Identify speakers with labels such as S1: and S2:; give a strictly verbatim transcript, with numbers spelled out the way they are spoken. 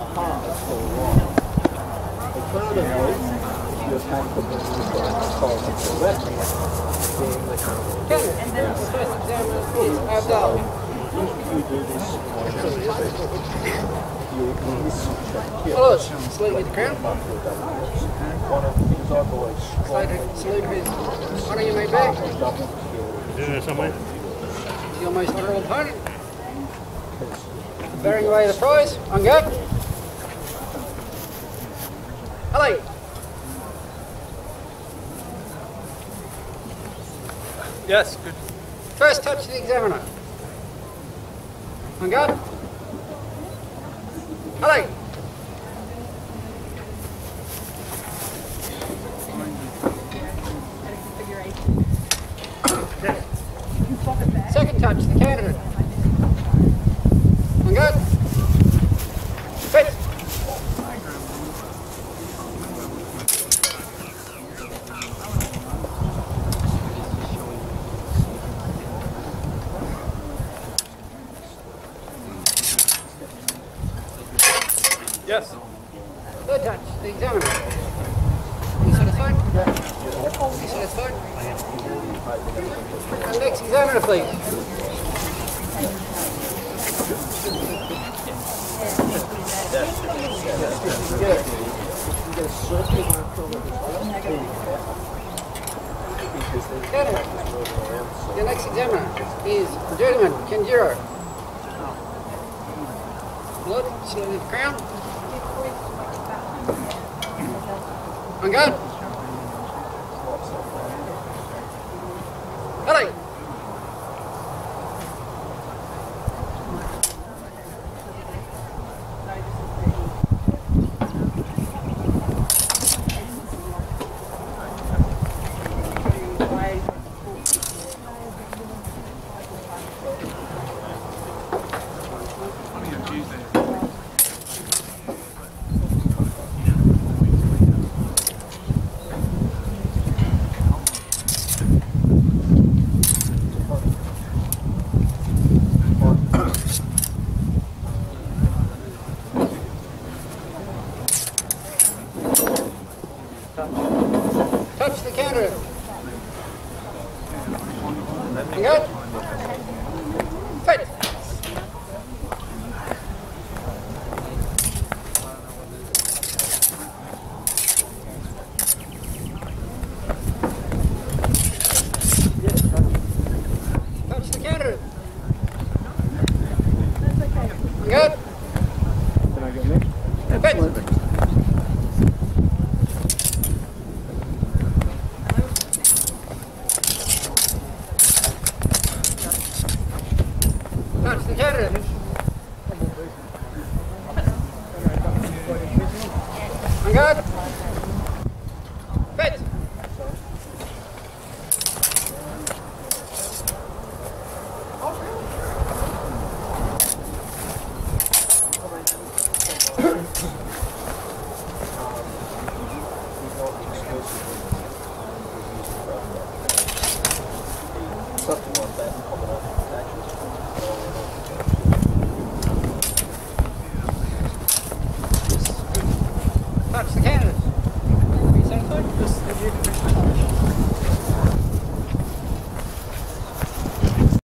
S1: hard for a while. Alternatively, you attack the business called the Rapier, being the kind of
S2: And then the first examiner is Abdul.
S1: usually you do this you miss check.
S2: Hello, salute with the crown.
S1: One of the things I've always
S2: Salute, salute with honour you may be.
S3: Is there somewhere?
S2: To your most honourable opponent. Bearing away the prize, on go. Hello.
S3: Yes, good.
S2: First touch to the examiner. On guard. Hello. Second touch to the candidate. On guard. Fit.
S3: Yes.
S2: Third touch, the examiner. You satisfied? You satisfied? And next examiner, please. Candidate. Your next examiner is Journeyman Kenjiro. Lord, salute with the crown. On guard. Hello. Touch the candidate. And good. Fit. Touch the candidate. And good.
S1: Can I go next?
S2: Fit.